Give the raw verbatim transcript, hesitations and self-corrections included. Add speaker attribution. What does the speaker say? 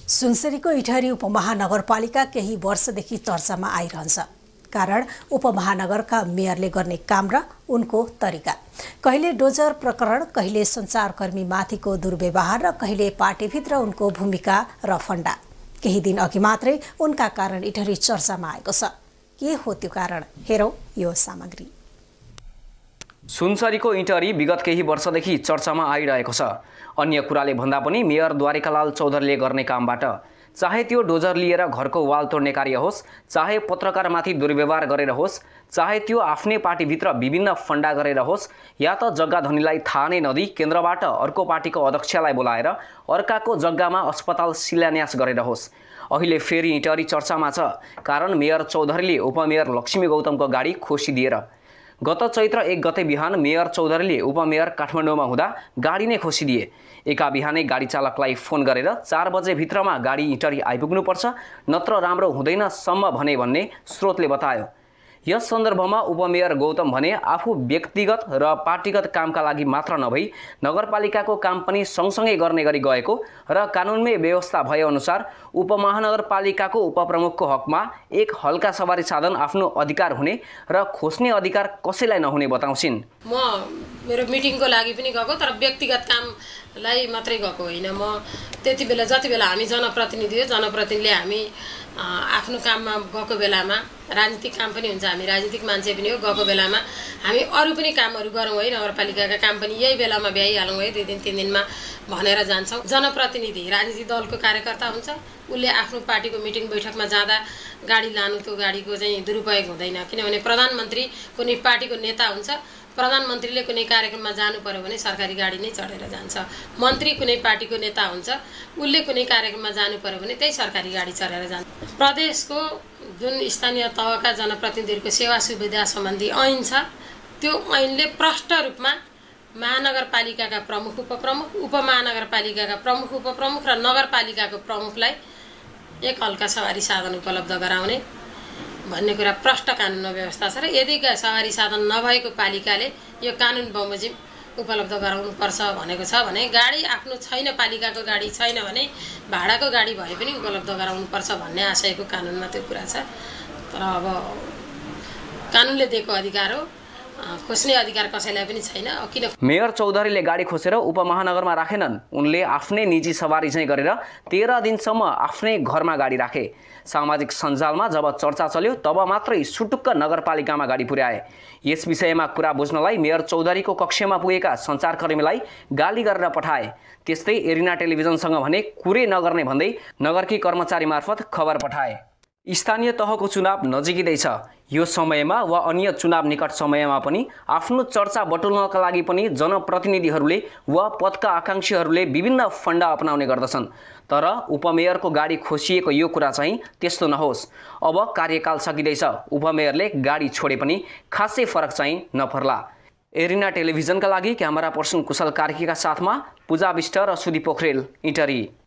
Speaker 1: सुनसरीको इटहरी उपमहानगरपालिका केही वर्षदेखि चर्चामा आइरहन्छ। कारण उपमहानगरका मेयरले गर्ने काम र उनको तरिका। कहिले डोजर प्रकरण, कहिले सञ्चारकर्मी माथिको दुर्व्यवहार र कहिले पार्टीभित्र उनको भूमिका र फण्डा। केही दिन अघि मात्रै उनका कारण इटहरी चर्चामा आएको छ। के हो त्यो कारण? हेरौं यो सामग्री।
Speaker 2: सुनसरीको इटहरी विगत केही वर्षदेखि चर्चामा आइरहेको छ। अन्य कुराले भन्दा पनि मेयर द्वारिकालाल चौधरीले गर्ने कामबाट, चाहे त्यो डोजर लिएर घरको वाल तोड्ने कार्य होस्, चाहे पत्रकारमाथि दुर्व्यवहार गरेर होस्, चाहे त्यो आफ्नै पार्टीभित्र विभिन्न फण्डा गरेर होस्, या त जग्गा धनीलाई थाहा नै नदिई केन्द्रबाट अर्को पार्टीको अध्यक्षलाई बोलाएर अर्काको जग्गामा अस्पताल शिलान्यास गरेर होस्, अहिले फेरि इटहरी चर्चामा छ। कारण मेयर चौधरीले उपमेयर लक्ष्मी गौतमको गाडी खोसिदिएर। गत चैत्र एक गते बिहान मेयर चौधरीले उपमेयर काठमाडौँमा हुँदा गाडी नै खोसिदिए। एका बिहानै गाडी चालकलाई फोन गरेर चार बजे भित्रमा गाडी इटहरी आइपुग्नुपर्छ, नत्र राम्रो हुँदैन सम्म भने भन्ने स्रोतले बतायो। यस सन्दर्भमा उपमेयर गौतम भने आफू व्यक्तिगत र पार्टीगत कामका लागि मात्र नभई नगरपालिकाको काम पनि सँगसँगै गर्ने गरी गएको र कानुनमै व्यवस्था भएअनुसार उपमहानगरपालिकाको उपप्रमुखको हकमा एक हल्का सवारी साधन आफ्नो अधिकार हुने र खोज्ने अधिकार कसैलाई नहुने बताउँछिन्।
Speaker 3: म मेरो मिटिङको लागि पनि गएको, तर व्यक्तिगत कामलाई मात्रै गएको होइन। म त्यति बेला जति बेला हामी जनप्रतिनिधि हो, जनप्रतिनिधिले हामी आफ्नो काममा गएको बेलामा, राजनीतिक काम पनि हुन्छ, हामी राजनीतिक मान्छे पनि हो, गएको बेलामा हामी अरू पनि कामहरू गरौँ है, नगरपालिकाका काम पनि यही बेलामा भ्याइहालौँ है, दुई दिन तिन दिनमा भनेर जान्छौँ। जनप्रतिनिधि राजनीतिक दलको कार्यकर्ता हुन्छ, उसले आफ्नो पार्टीको मिटिङ बैठकमा जाँदा गाडी लानु त्यो गाडीको चाहिँ दुरुपयोग हुँदैन। किनभने प्रधानमन्त्री कुनै पार्टीको नेता हुन्छ, प्रधानमन्त्रीले कुनै कार्यक्रममा जानु पर्यो भने सरकारी गाडी नै चढेर जान्छ। मन्त्री कुनै पार्टीको नेता हुन्छ, उसले कुनै कार्यक्रममा जानु पर्यो भने त्यही सरकारी गाडी चढेर जान्छ। प्रदेशको जुन स्थानीय तहका जनप्रतिनिधिहरूको सेवा सुविधा सम्बन्धी ऐन छ, त्यो ऐनले प्रष्ट रूपमा महानगरपालिकाका प्रमुख उपप्रमुख, उपमहानगरपालिकाका प्रमुख उपप्रमुख र नगरपालिकाको प्रमुखलाई एक हल्का सवारी साधन उपलब्ध गराउने भन्ने कुरा प्रष्ट कानुनमा व्यवस्था छ। र यदि सवारी साधन नभएको पालिकाले यो कानुन बमोजिम उपलब्ध गराउनुपर्छ भनेको छ भने, गाडी आफ्नो छैन, पालिकाको गाडी छैन भने भाडाको गाडी भए पनि उपलब्ध गराउनुपर्छ भन्ने आशयको कानुनमा त्यो कुरा छ। तर अब कानुनले दिएको अधिकार हो, खोज्ने अधिकार कसैलाई पनि छैन। किन
Speaker 2: मेयर चौधरीले गाडी खोसेर उपमहानगरमा राखेनन्। उनले आफ्नै निजी सवारी चाहिँ गरेर तेह्र दिनसम्म आफ्नै घरमा गाडी राखे। सामाजिक सञ्जालमा जब चर्चा चल्यो तब मात्रै सुटुक्क नगरपालिकामा गाडी पुर्याए। यस विषयमा कुरा बुझ्नलाई मेयर चौधरीको कक्षमा पुगेका सञ्चारकर्मीलाई गाली गरेर पठाए। त्यस्तै एरिना टेलिभिजनसँग भने कुरै नगर्ने भन्दै नगरकी कर्मचारी मार्फत खबर पठाए। स्थानीय तहको चुनाव नजिकै छ। यो समयमा वा अन्य चुनाव निकट समयमा पनि आफ्नो चर्चा बटुल्नका लागि पनि जनप्रतिनिधिहरूले वा पदका आकांक्षीहरूले विभिन्न फण्डा अपनाउने गर्दछन्। तर उपमेयरको गाडी खोसिएको यो कुरा चाहिँ त्यस्तो नहोस्। अब कार्यकाल सकिँदैछ, उपमेयरले गाडी छोडे पनि खासै फरक चाहिँ नपर्ला। एरिना टेलिभिजनका लागि क्यामेरा पर्सन कुशल कार्कीका साथमा पूजा विष्ट र सुदीप पोखरेल, इटहरी।